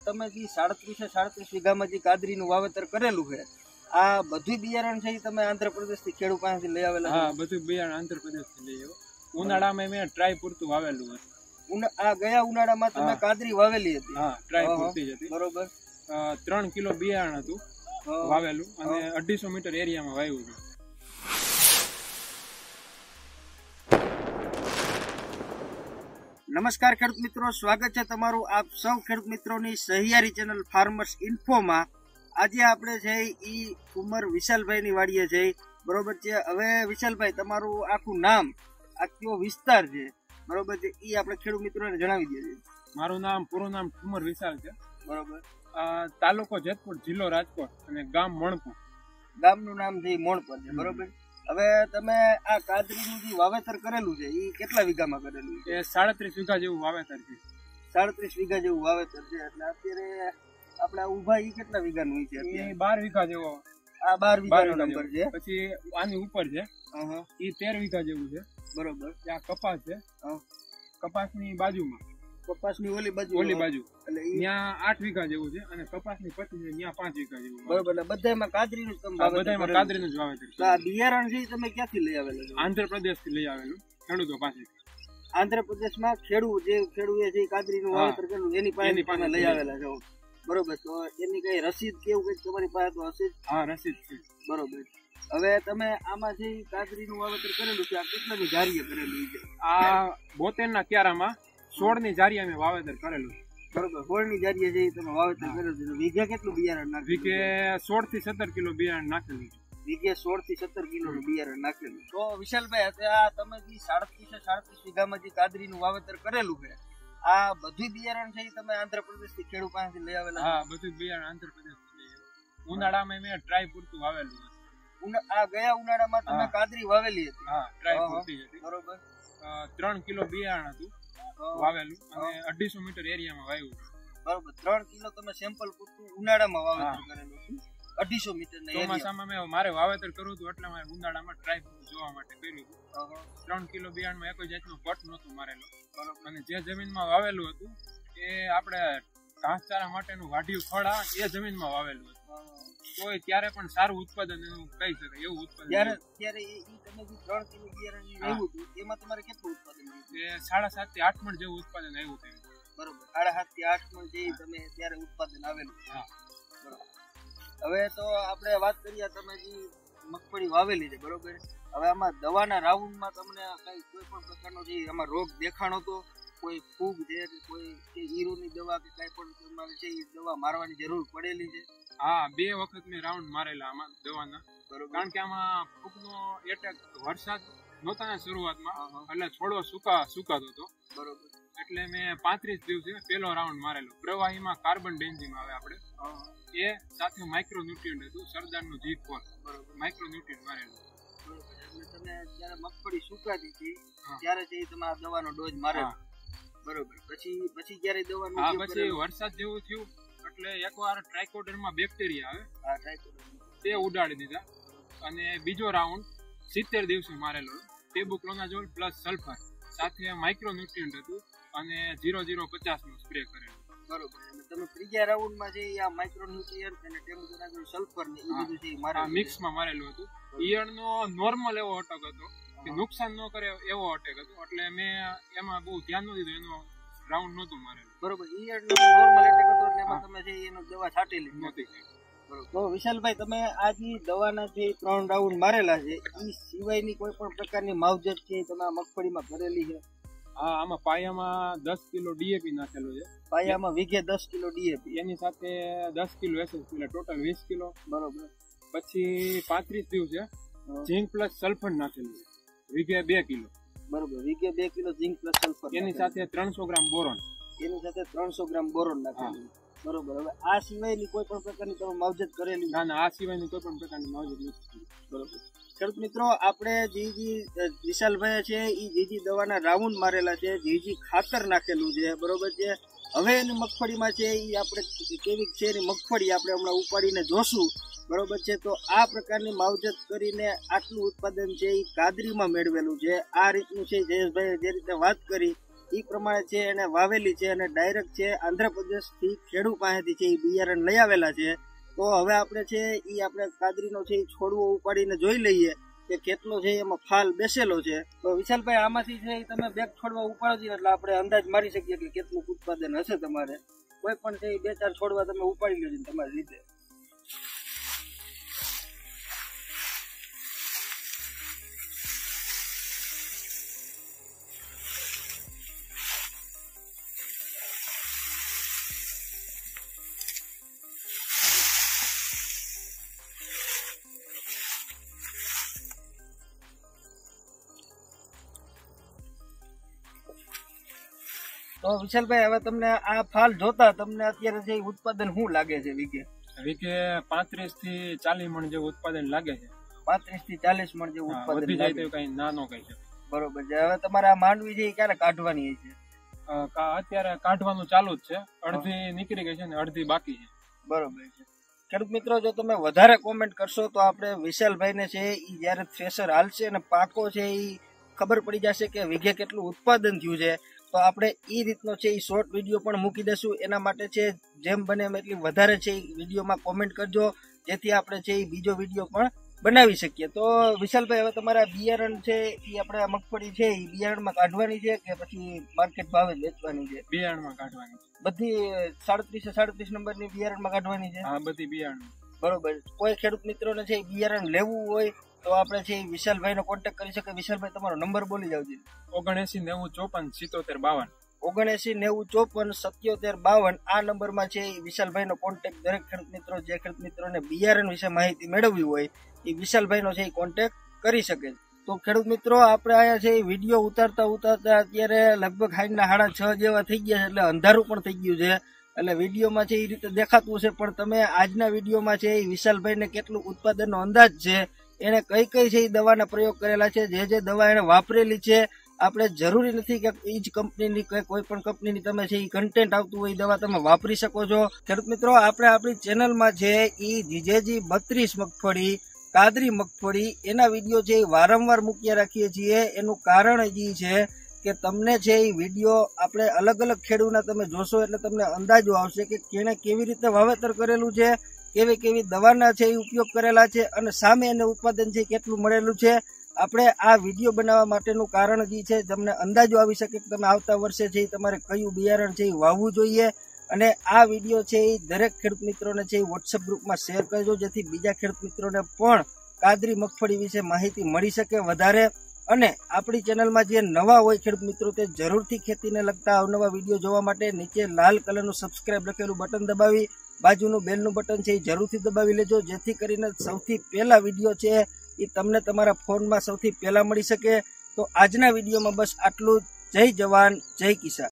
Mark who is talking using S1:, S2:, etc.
S1: તમે જે 37 વીઘામાં જે કાદરીનું વાવેતર કરેલું છે, આ બધું બિયારણ છે તમે આંધ્રપ્રદેશથી ખેડૂત પાસેથી લઈ આવેલા?
S2: હા, બધું બિયારણ આંધ્રપ્રદેશથી લઈ આવ્યો. ઉનાળામાં મેં ટ્રાય પૂરતું વાવેલું હતું.
S1: આ ગયા ઉનાળામાં તમે કાદરી વાવેલી હતી?
S2: હા, ટ્રાય પૂરતી જ હતી.
S1: બરોબર.
S2: 3 કિલો બિયારણ હતું વાવેલું અને 250 મીટર એરિયામાં વાવ્યું હતું.
S1: નમસ્કાર ખેડૂત મિત્રો, સ્વાગત છે તમારું આપ સૌ ખેડૂત મિત્રોની સહિયારી ચેનલ ફાર્મર્સ ઇન્ફોમાં. આજે આપણે છે ઈ કુંવર વિશાલભાઈની વાડીએ છે, બરોબર છે. હવે વિશાલભાઈ, તમારું આખું નામ, આ કયો વિસ્તાર છે, બરોબર છે, એ આપણે ખેડૂત મિત્રોને જણાવી દઈએ.
S2: મારું નામ, પૂરું નામ કુંવર વિશાલ છે,
S1: બરોબર.
S2: તાલુકો જેતપુર, જિલ્લો રાજકોટ અને ગામ મણપુર.
S1: ગામનું નામ છે મોણપર છે, બરોબર. હવે તમે આ કાદરીનું જે વાવેતર કરેલું છે એ કેટલા વીઘામાં કરેલું છે?
S2: એ 37 વીઘા જેવું વાવેતર છે.
S1: 37 વીઘા જેવું વાવેતર છે. એટલે અત્યારે આપણે ઉભા એ કેટલા વીઘાનું છે?
S2: એ 12 વીઘા જેવો.
S1: આ 12 વીઘાનો નંબર છે.
S2: પછી આની ઉપર છે એ 13 વીઘા જેવું છે, બરોબર. ત્યાં કપાસ છે, કપાસની બાજુમાં, કપાસની ઓલી બાજુ એટલે ત્યાં 8 વીઘા જેવું છે અને કપાસની પછી ત્યાં 5 વીઘા જેવું, બરોબર. એટલે બધામાં કાદરીનું જ
S1: બધામાં
S2: કાદરીનું જ વાવેતર છે.
S1: આ બિયારણ છે તમે ક્યાંથી લઈ આવેલું?
S2: આંધ્રપ્રદેશથી લઈ આવેલું, ખેડૂતો પાસે.
S1: આંધ્રપ્રદેશમાં ખેડૂએ જે કાદરીનું વાવેતર કરેલું એની પાસે લઈ આવેલા છો, બરોબર. તો એની કઈ રસીદ કેવું કઈ તમારી પાસે તો હશે?
S2: હા, રસીદ છે,
S1: બરોબર. હવે તમે આમાં જે કાદરીનું વાવેતર કરેલું છે, આ કેટલાની જારીએ કરેલું છે?
S2: આ 72 ના ક્યારામાં 16 ની જારી અમે વાવેતર કરેલું,
S1: બરોબર. 16 ની જારીએ જે તમે વાવેતર કરેલું છે, વીઘે કેટલું બિયારણ નાખ્યું?
S2: વીઘે 16 થી 17 કિલો બિયારણ નાખેલું છે.
S1: વીઘે 16 થી 17 કિલોનું બિયારણ નાખેલું. તો વિશાલભાઈ, આ તમે જે 37 વીઘામાં જે કાદરીનું વાવેતર કરેલું છે, આ બધું બિયારણ છે તમે આંધ્રપ્રદેશથી ખેડૂત પાસેથી લઈ આવેલા?
S2: હા, બધું બિયારણ આંધ્રપ્રદેશથી લઈ આવ્યું. ઉનાળામાં મેં ટ્રાય પૂરતું વાવેલું હતું.
S1: આ ગયા ઉનાળામાં તમે કાદરી વાવેલી હતી?
S2: હા, ટ્રાય પૂરતી હતી,
S1: બરોબર.
S2: 3 કિલો બિયારણ હતું વાવેલું અને 250 મીટર એરિયામાં વાવ્યું,
S1: બરોબર. 3 કિલો તમે સેમ્પલ પૂરતું ઉનાળામાં વાવેતર કરેલું હતું, 250 મીટર ના એરિયા.
S2: ચોમાસામાં મેં મારે વાવેતર કરવું હતું એટલે મારે ઉનાળામાં ટ્રાય જોવા માટે કર્યું હતું. 3 કિલો બિયારણમાં એક જાતનો પટ નહોતું મારેલો, બરોબર. અને જે જમીનમાં વાવેલું હતું એ આપણે ઘાસચારા માટેનું વાઢિયું ફળ આવે એ જમીનમાં વાવેલું હતું, તોય ત્યારે પણ સારું ઉત્પાદન એનું કહી શકાય એવું ઉત્પાદન.
S1: ત્યારે એ તમે જે 3 કિલો બિયારણ આવ્યું હતું એમાં તમારે કેટલું ઉત્પાદન થયું?
S2: એ 7.5 થી 8 મણ જેવું ઉત્પાદન આવ્યું હતું,
S1: બરોબર. 7.5 થી 8 મણ જે તમે ત્યારે ઉત્પાદન આવેલું. હા, બરોબર. હવે તો આપણે વાત કરીએ, તમે જે મગફળી વાવેલી છે, બરોબર. હવે આમાં દવાના રાઉન્ડમાં તમને કઈ કોઈ પણ પ્રકારનો જે આમાં રોગ દેખાણો તો, કોઈ ફૂગ છે કે કોઈ ઈરુની દવા કે કઈ પણ તમારે છે એ દવા મારવાની જરૂર પડેલી છે?
S2: હા, 2 વખત મેં રાઉન્ડ મારેલા આમાં દવાના, બરોબર. કારણ કે આમાં ફૂગનો એટેક વરસાદ નહોતા ને શરૂઆતમાં, એટલે થોડો સુકાતો હતો, બરોબર. એટલે મેં 35 દિવસે પહેલો રાઉન્ડ મારેલો. પ્રવાહીમાં કાર્બન ડેન્ઝિમ આવે આપણે, એ સાથે માઇક્રોન્યુટ્રિયન્ટ હતું, સરદારનું G4, બરોબર. માઇક્રોન્યુટ્રિયન્ટ મારેલું,
S1: બરોબર. એટલે તમે જ્યારે મગફળી સુકાતી હતી ત્યારે છે તમે આ દવાનો ડોઝ મારેલો, બરોબર. પછી જ્યારે દવાનું?
S2: હા, પછી વરસાદ જેવું થયું એટલે એકવાર ટ્રાઇકોડર્મા બેક્ટેરિયા આવે,
S1: હા, ટ્રાઇકોડર્મા, તે
S2: ઉડાડી દીધા. અને બીજો રાઉન્ડ 70 દિવસે મારેલો, ટેબુક્લોનાઝોલ પ્લસ સલ્ફર સાથે માઇક્રોન્યુટ્રિયન્ટ હતું અને 0050 નો સ્પ્રે કરેલો, બરોબર.
S1: અને તમે ત્રીજા રાઉન્ડમાં જે આ માઇક્રોન્યુટ્રિયન્ટ અને ટેબુક્લોનાઝોલ સલ્ફર ને એ બધું છે
S2: મારેલું, મિક્સમાં મારેલું હતું. ઈયળનો નોર્મલ એવો અટક હતો કે નુકસાન ન કરે એવો અટેક હતો, એટલે મેં એમાં બહુ ધ્યાન ન દીધું, એનો રાઉન્ડ નહોતું મારેલું,
S1: બરોબર. ઈયળનો નોર્મલ અટેક હતો એટલે એમાં તમે જે એનો દવા છાંટેલી નહોતી, બરોબર. તો વિશાલભાઈ, તમે આ જે દવાના જે 3 રાઉન્ડ મારેલા છે એ સિવાયની કોઈ પણ પ્રકારની માવજત છે તમે આ મગફળીમાં કરેલી છે?
S2: હા, આમાં પાયામાં 10 કિલો ડીએપી નાખેલું છે.
S1: પાયામાં વીઘે 10 કિલો ડીએપી,
S2: એની સાથે 10 કિલો એસએસપી, એટલે ટોટલ 20 કિલો,
S1: બરોબર.
S2: પછી 35 દિવસે ઝીંક પ્લસ સલ્ફર નાખેલું છે, વીઘે 2 કિલો,
S1: બરોબર. વીઘે 2 કિલો ઝીંક પ્લસ સલ્ફર,
S2: એની સાથે 300 ગ્રામ બોરોન,
S1: એની સાથે 300 ગ્રામ બોરોન નાખેલું, બરોબર. હવે આ સિવાયની કોઈ પણ પ્રકારની તમે માવજત કરેલી?
S2: ના, આ સિવાયની કોઈ પણ પ્રકારની માવજત નથી,
S1: બરોબર. ખેડૂત મિત્રો, આપણે જે વિશાલભાઈ છે એ જે દવાના રાઉન્ડ મારેલા છે, જે ખાતર નાખેલું છે, બરોબર છે. હવે એની મગફળીમાં છે એ આપણે કેવી છે એની મગફળી આપણે હમણાં ઉપાડીને જોશું, બરોબર છે. તો આ પ્રકારની માવજત કરીને આટલું ઉત્પાદન છે એ કાદરીમાં મેળવેલું છે. આ રીતનું છે જયેશભાઈ જે રીતે વાત કરી એ પ્રમાણે છે એને વાવેલી છે અને ડાયરેક્ટ છે આંધ્રપ્રદેશથી ખેડૂત પાસેથી છે એ બિયારણ લઈ આવેલા છે. તો હવે આપણે છે એ આપણે કાદરીનો છે એ છોડવો ઉપાડીને જોઈ લઈએ કે કેટલો છે એમાં ફાલ બેસેલો છે. તો વિશાલભાઈ આમાંથી છે તમે બેગ છોડવા ઉપાડો છો એટલે આપણે અંદાજ મારી શકીએ કે કેટલું ઉત્પાદન હશે તમારે. કોઈ પણ છે 2-4 છોડવા તમે ઉપાડી લેજો તમારી રીતે. તો વિશાલભાઈ હવે તમને આ ફાલ જોતા તમને અત્યારે જે ઉત્પાદન શું લાગે છે વીઘે?
S2: વીઘે 35 થી 40 મણ જેવું ઉત્પાદન લાગે છે.
S1: 35 થી 40 મણ જેવું ઉત્પાદન
S2: વધી જાય તો કઈ નાનો કઈ છે.
S1: બરોબર છે. હવે તમારે આ માંડવી છે એ ક્યારે કાઢવાની છે?
S2: અત્યારે કાઢવાનું ચાલુ જ છે. અડધી નીકળી ગઈ છે ને અડધી બાકી છે.
S1: બરોબર છે. ખેડૂત મિત્રો, જો તમે વધારે કોમેન્ટ કરશો તો આપણે વિશાલભાઈને છે એ જયારે થ્રેશર હાલશે અને પાકો છે એ ખબર પડી જશે કે વીઘે કેટલું ઉત્પાદન થયું છે. તો આપણે એ રીતનો છે એ શોર્ટ વિડીયો પણ મૂકી દેશું. એના માટે છે જેમ બને એમ એટલી વધારે છે એ વિડીયોમાં કોમેન્ટ કરજો, જેથી આપણે છે એ બીજો વિડીયો પણ બનાવી શકીએ. તો વિશાલભાઈ, હવે તમારા બિયારણ છે એ આપણે આ મગફળી છે એ બિયારણમાં કાઢવાની છે કે પછી માર્કેટ ભાવે જ વેચવાની છે?
S2: બિયારણમાં કાઢવાની.
S1: બધી 37 નંબરની બિયારણમાં કાઢવાની છે?
S2: હા, બધી બિયારણ.
S1: બરોબર. કોઈ ખેડૂત મિત્રોને છે એ બિયારણ લેવું હોય તો આપણે છે વિશાલભાઈ નો કોન્ટેક્ટ કરી શકે. વિશાલભાઈ, તમારો નંબર બોલી જાવ.
S2: 79 90 54 77 52.
S1: 79 90 54 77 52. આ નંબરમાં છે વિશાલભાઈ નો કોન્ટેક્ટ દરેક ખેડૂત મિત્રો, જે ખેડૂત મિત્રોને બિયારણ વિશે માહિતી મેળવવી હોય એ વિશાલભાઈ નો છે કોન્ટેક્ટ કરી શકે. તો ખેડૂત મિત્રો, આપણે અહીંયા છે વિડીયો ઉતારતા અત્યારે લગભગ 6:30 જેવા થઈ ગયા છે, એટલે અંધારું પણ થઈ ગયું છે. એટલે વિડીયોમાં છે એ રીતે દેખાતું છે, પણ તમે આજના વિડીયોમાં છે એ વિશાલભાઈને કેટલું ઉત્પાદનનો અંદાજ છે, એને કઈ કઈ છે એ દવાના પ્રયોગ કરેલા છે, જે દવા એને વાપરેલી છે. આપણે જરૂરી નથી કે એ જ કંપનીની કે કોઈ પણ કંપનીની તમે છે એ કન્ટેન્ટ આવતું હોય એ દવા તમે વાપરી શકો છો. ખેડૂત મિત્રો, આપણે આપણી ચેનલમાં છે એ જીજેજી 32 મગફળી, કાદરી મગફળી એના વિડીયો છે એ વારંવાર મૂક્યા રાખીએ છીએ. એનું કારણ એ છે કે તમને છે એ વિડીયો આપણે અલગ અલગ ખેડૂતના તમે જોશો એટલે તમને અંદાજો આવશે કે કેણે કેવી રીતે વાવેતર કરેલું છે, કેવી કેવી દવાના છે એ ઉપયોગ કરેલા છે અને સામે એને ઉત્પાદન છે કેટલું મળેલું છે. આપણે આ વિડીયો બનાવવા માટેનું કારણ જે છે તમને અંદાજો આવી શકે કે તમે આવતા વર્ષે છે તમારે કયું બિયારણ છે એ વાવવું જોઈએ. અને આ વિડીયો છે એ દરેક ખેડૂત મિત્રોને છે એ વોટ્સઅપ ગ્રુપમાં શેર કરજો, જેથી બીજા ખેડૂત મિત્રોને પણ કાદરી મગફળી વિશે માહિતી મળી શકે વધારે. અને આપણી ચેનલમાં જે નવા હોય ખેડૂત મિત્રો, તે જરૂરથી ખેતીને લગતા અવનવા વિડીયો જોવા માટે નીચે લાલ કલરનું સબસ્ક્રાઇબ લખેલું બટન દબાવી બાજુનું બેલનું બટન છે એ જરૂરથી દબાવી લેજો, જેથી કરીને સૌથી પહેલા વિડીયો છે એ તમને તમારા ફોનમાં સૌથી પહેલા મળી શકે. તો આજના વિડીયોમાં બસ આટલું. જય જવાન, જય કિસાન.